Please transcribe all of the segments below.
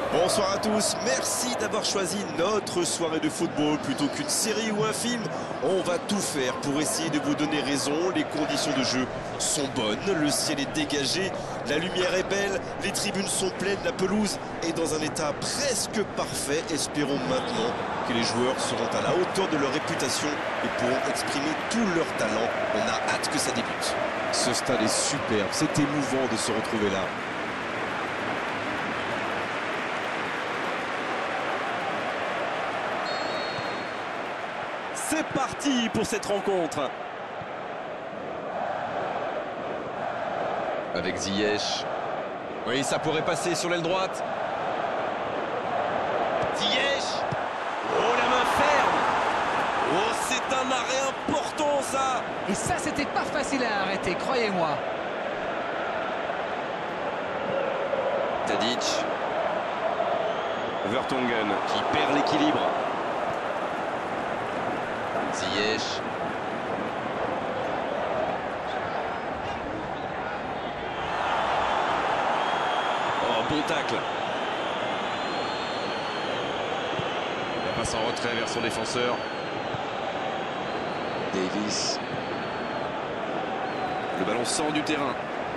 Bonsoir à tous, merci d'avoir choisi notre soirée de football plutôt qu'une série ou un film. On va tout faire pour essayer de vous donner raison. Les conditions de jeu sont bonnes, le ciel est dégagé, la lumière est belle, les tribunes sont pleines, la pelouse est dans un état presque parfait. Espérons maintenant que les joueurs seront à la hauteur de leur réputation et pourront exprimer tout leur talent. On a hâte que ça débute. Ce stade est superbe, c'est émouvant de se retrouver là. C'est parti pour cette rencontre. Avec Ziyech. Oui, ça pourrait passer sur l'aile droite. Ziyech. Oh, la main ferme. Oh, c'est un arrêt important, ça. Et ça, c'était pas facile à arrêter, croyez-moi. Tadic. Vertonghen qui perd l'équilibre. Ziyech. Oh, bon tacle. La passe en retrait vers son défenseur. Davis. Le ballon sort du terrain.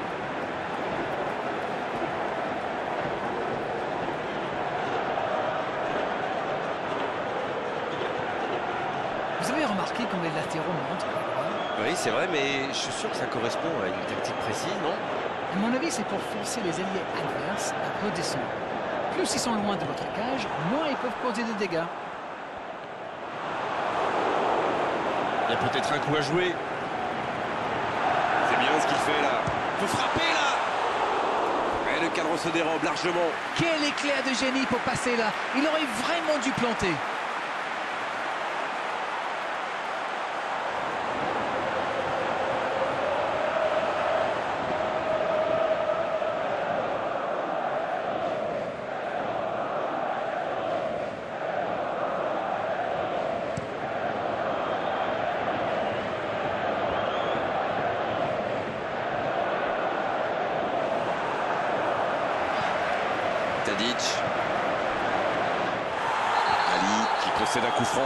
Vous avez remarqué comme les latéraux montent? Oui, c'est vrai, mais je suis sûr que ça correspond à une tactique précise, non? À mon avis, c'est pour forcer les alliés adverses à redescendre. Plus ils sont loin de votre cage, moins ils peuvent causer des dégâts. Il y a peut-être un coup à jouer. C'est bien ce qu'il fait là. Il faut frapper là. Et le cadre se dérobe largement. Quel éclair de génie pour passer là! Il aurait vraiment dû planter. Tadic. Ali qui procède à coup franc.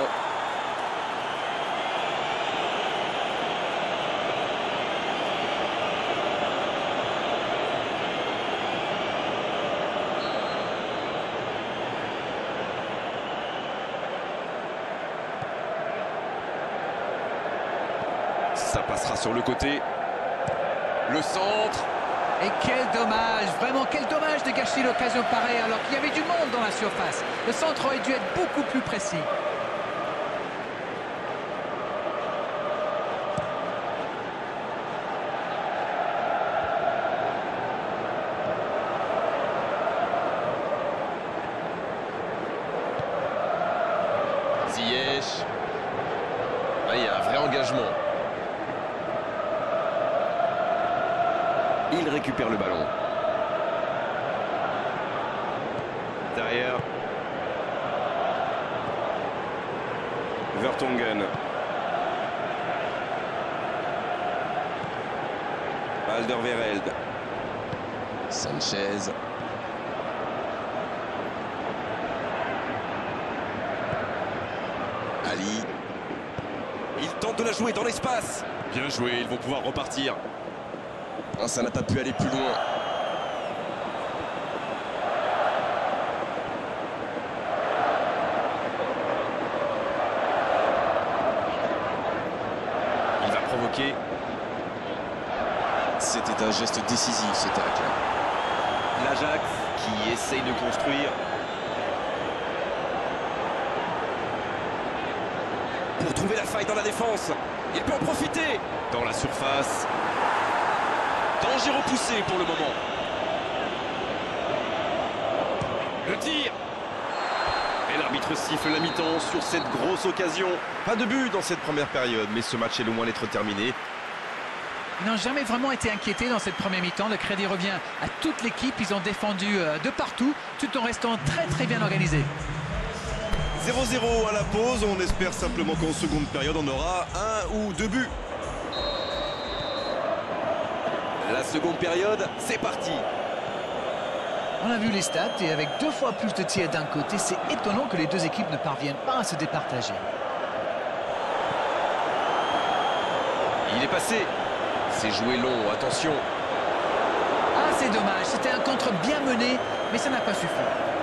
Ça passera sur le côté. Le centre. Et quel dommage, vraiment quel dommage de gâcher l'occasion pareille alors qu'il y avait du monde dans la surface. Le centre aurait dû être beaucoup plus précis. Ziyech. Là, il y a un vrai engagement. Il récupère le ballon. Derrière. Vertonghen. Alderweireld. Sanchez. Ali. Il tente de la jouer dans l'espace. Bien joué, ils vont pouvoir repartir. Ah, ça n'a pas pu aller plus loin. Il va provoquer. C'était un geste décisif, ce tacle. L'Ajax qui essaye de construire. Pour trouver la faille dans la défense. Il peut en profiter. Dans la surface. Danger repoussé pour le moment. Le tir. Et l'arbitre siffle la mi-temps sur cette grosse occasion. Pas de but dans cette première période, mais ce match est loin d'être terminé. Ils n'ont jamais vraiment été inquiétés dans cette première mi-temps. Le crédit revient à toute l'équipe. Ils ont défendu de partout, tout en restant très bien organisés. 0-0 à la pause, on espère simplement qu'en seconde période on aura un ou deux buts. La seconde période, c'est parti. On a vu les stats et avec 2 fois plus de tirs d'un côté, c'est étonnant que les deux équipes ne parviennent pas à se départager. Il est passé. C'est joué long, attention. Ah, c'est dommage, c'était un contre bien mené, mais ça n'a pas suffi.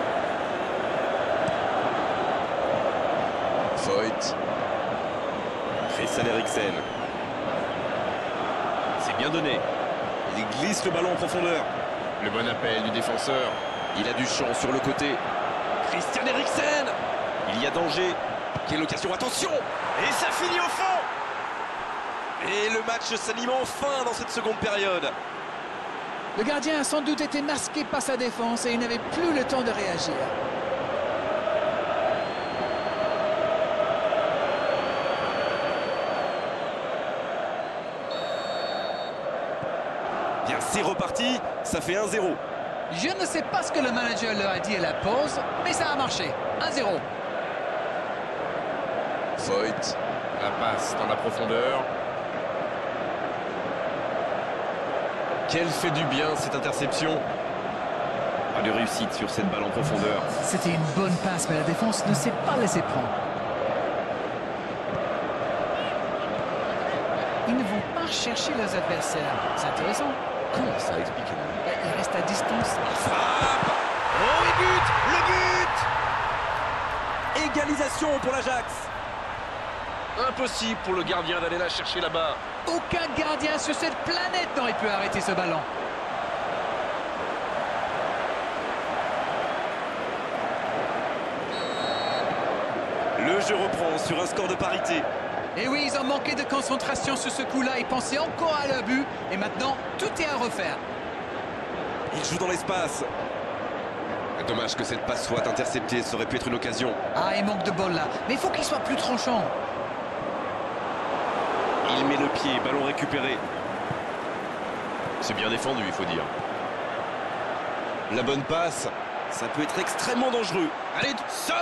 Foyt. Christian Eriksen. C'est bien donné. Il glisse le ballon en profondeur. Le bon appel du défenseur. Il a du champ sur le côté. Christian Eriksen. Il y a danger. Quelle occasion, attention. Et ça finit au fond. Et le match s'anime enfin dans cette seconde période. Le gardien a sans doute été masqué par sa défense et il n'avait plus le temps de réagir. Bien, c'est reparti. Ça fait 1-0. Je ne sais pas ce que le manager leur a dit à la pause, mais ça a marché. 1-0. Foyt. La passe dans la profondeur. Quelle fait du bien cette interception. Pas de réussite sur cette balle en profondeur. C'était une bonne passe, mais la défense ne s'est pas laissée prendre. Ils ne vont pas chercher leurs adversaires. C'est intéressant. Comment ça explique? Il reste à distance. Frappe. Oh, et but. Le but. Égalisation pour l'Ajax. Impossible pour le gardien d'aller la chercher là-bas. Aucun gardien sur cette planète n'aurait pu arrêter ce ballon. Le jeu reprend sur un score de parité. Et oui, ils ont manqué de concentration sur ce coup-là. Ils pensaient encore à leur but. Et maintenant, tout est à refaire. Il joue dans l'espace. Dommage que cette passe soit interceptée. Ça aurait pu être une occasion. Ah, il manque de bol là. Mais il faut qu'il soit plus tranchant. Il met le pied, ballon récupéré. C'est bien défendu, il faut dire. La bonne passe, ça peut être extrêmement dangereux. Allez, Son.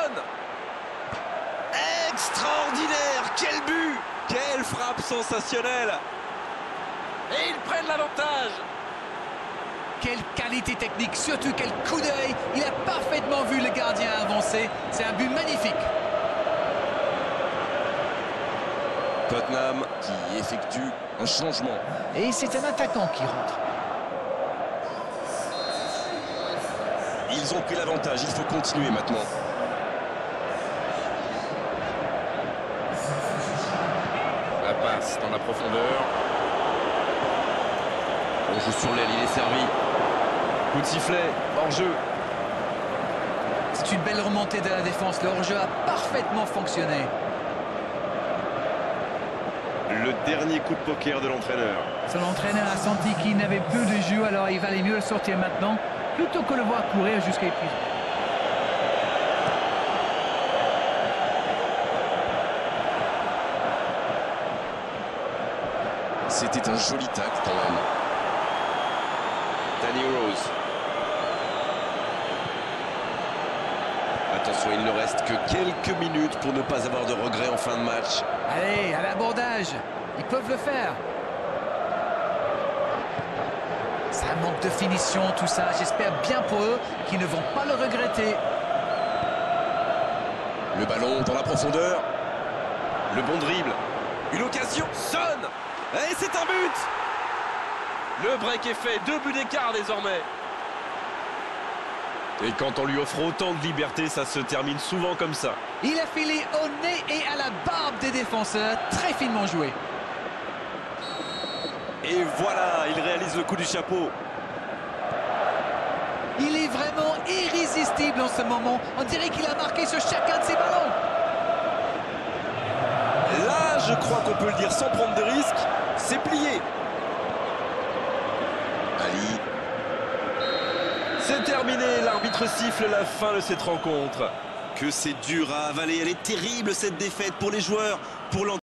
Extraordinaire. Quel but. Quelle frappe sensationnelle. Et ils prennent l'avantage. Quelle qualité technique, surtout quel coup d'œil. Il a parfaitement vu le gardien avancer. C'est un but magnifique. Tottenham qui effectue un changement. Et c'est un attaquant qui rentre. Ils ont pris l'avantage, il faut continuer maintenant. La passe dans la profondeur. On joue sur l'aile, il est servi. Coup de sifflet, hors-jeu. C'est une belle remontée de la défense. Le hors-jeu a parfaitement fonctionné. Le dernier coup de poker de l'entraîneur. Son entraîneur a senti qu'il n'avait plus de jus, alors il valait mieux le sortir maintenant, plutôt que le voir courir jusqu'à épuisement. C'était un joli tacle quand même. Danny Rose. Attention, il ne reste que quelques minutes pour ne pas avoir de regrets en fin de match. Allez, à l'abordage. Ils peuvent le faire. Ça manque de finition, tout ça. J'espère bien pour eux qu'ils ne vont pas le regretter. Le ballon dans la profondeur. Le bon dribble. Une occasion. Son. Et c'est un but. Le break est fait. 2 buts d'écart désormais. Et quand on lui offre autant de liberté, ça se termine souvent comme ça. Il a filé au nez et à la barbe des défenseurs. Très finement joué. Et voilà, il réalise le coup du chapeau. Il est vraiment irrésistible en ce moment. On dirait qu'il a marqué sur chacun de ses ballons. Là, je crois qu'on peut le dire sans prendre de risques. C'est plié. Ali. C'est terminé. L'arbitre siffle la fin de cette rencontre. Que c'est dur à avaler. Elle est terrible cette défaite pour les joueurs, pour l'entraîneur.